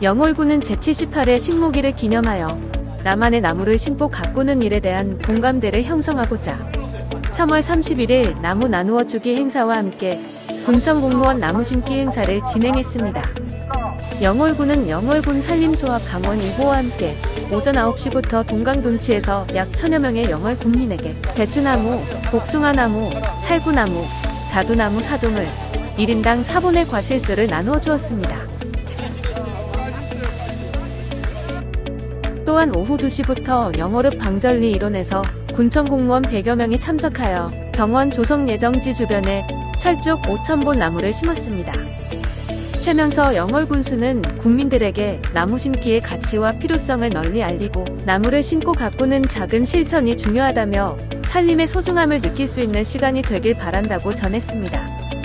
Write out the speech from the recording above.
영월군은 제78회 식목일을 기념하여 나만의 나무를 심고 가꾸는 일에 대한 공감대를 형성하고자 3월 31일 나무 나누어주기 행사와 함께 군청 공무원 나무 심기 행사를 진행했습니다. 영월군은 영월군 산림조합 강원 2호와 함께 오전 9시부터 동강동치에서 약 1000여 명의 영월 군민에게 대추나무, 복숭아나무, 살구나무, 자두나무 4종을 1인당 4본의 과실수를 나누어 주었습니다. 또한 오후 2시부터 영월읍 방절리 일원에서 군청 공무원 100여 명이 참석하여 정원 조성 예정지 주변에 철쭉 5000본 나무를 심었습니다. 최명서 영월군수는 국민들에게 나무 심기의 가치와 필요성을 널리 알리고 나무를 심고 가꾸는 작은 실천이 중요하다며 산림의 소중함을 느낄 수 있는 시간이 되길 바란다고 전했습니다.